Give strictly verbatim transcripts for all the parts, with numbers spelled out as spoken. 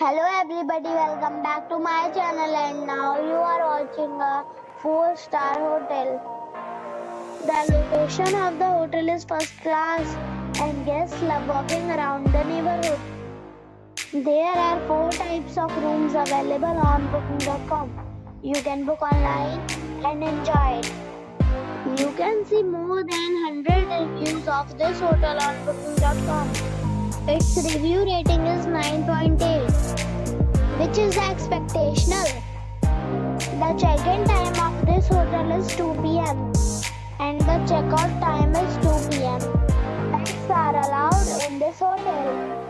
Hello everybody, welcome back to my channel, and now you are watching a four star hotel. The location of the hotel is first class and guests love walking around the neighborhood. There are four types of rooms available on booking dot com. You can book online and enjoy it. You can see more than one hundred reviews of this hotel on booking dot com. Its review rating is nine point eight, which is expectational. The check-in time of this hotel is two p m and the check-out time is two p m Pets are allowed in this hotel.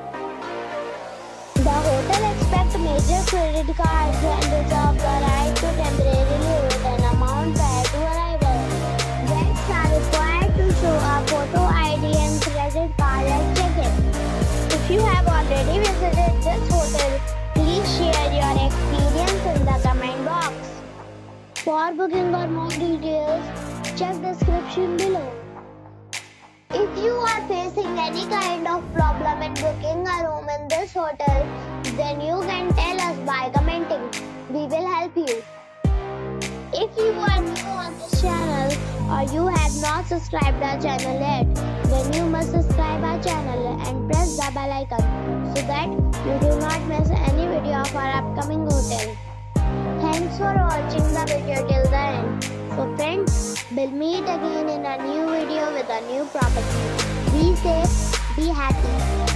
The hotel accepts major credit cards and reserves the right to temporarily hold an amount prior to arrival. Guests are required to show a photo I D and credit card at check-in. If you have already visited this hotel, please share your experience in the comment box. For booking or more details, check description below. If you are facing any kind of problem in booking a room in this hotel, then you can tell us by commenting. We will help you. If you are new on this channel or you have not subscribed our channel yet, then you must subscribe our channel and press the bell icon so that you do not miss any video of our upcoming hotel. Thanks for watching the video till the end. So friends, we'll meet again in a new video with a new property. Be safe, be happy.